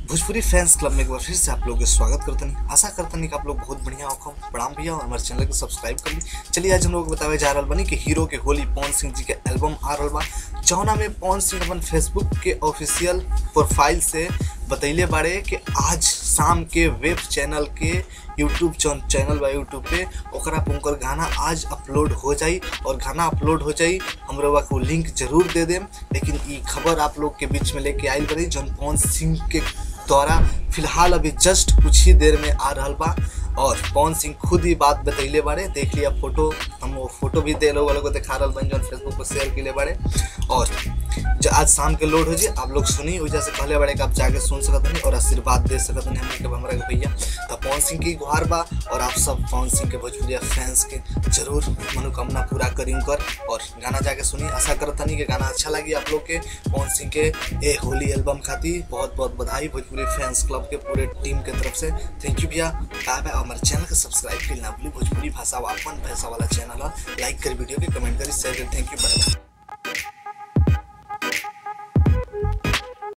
Bhojpuri fans club में एक बार फिर से आप लोगों के स्वागत करते हैं। आशा करते हैं कि आप लोग बहुत बढ़िया हो। प्रणाम भैया और हमारे चैनल को सब्सक्राइब कर ली। चलिए आज हम लोग बतावे जा रहा बनी कि हीरो के होली पवन सिंह जी के एल्बम आ रहा बा, जौना में पवन सिंह अपन फेसबुक के ऑफिशियल प्रोफाइल से बतैले बारे कि आज शाम के वेब चैनल के यूट्यूब चैनल बा यूट्यूब पे ओकरा पे उनकर गाना आज अपलोड हो जाई और गाना अपलोड हो जाई हम लोग को लिंक जरूर दे देम। लेकिन ये खबर आप लोग के बीच में लेके आई बनी जौन पवन सिंह के द्वारा फिलहाल अभी जस्ट कुछ ही देर में आ रहा बा और पवन सिंह खुद ही बात बतैले बारे। देख लिया फोटो, हम वो फोटो भी दे लोग को दिखा रहा बन जो फेसबुक पर शेयर के लिए बारे और जो आज शाम के लोड हो जाए आप लोग सुनी वजह से कहले बड़े कि आप जाके सुन सकते हैं और आशीर्वाद दे सकते हैं हमारे भैया। तो पवन सिंह की गुहार बा और आप सब पवन सिंह के भोजपुरिया फैंस के जरूर मनोकामना पूरा करी कर और गाना जाके सुनी। आशा करता नहीं कि गाना अच्छा लगी आप लोग के। पवन सिंह के ए होली एल्बम खातिर बहुत बहुत बधाई भोजपुरी फैंस क्लब के पूरे टीम के तरफ से। थैंक यू भैया। बाय हमारे चैनल को सब्सक्राइब करना भूली। भोजपुरी भाषा अपन भाषा वाला चैनल है, लाइक करी वीडियो के, कमेंट करी, शेयर करी। Thank you.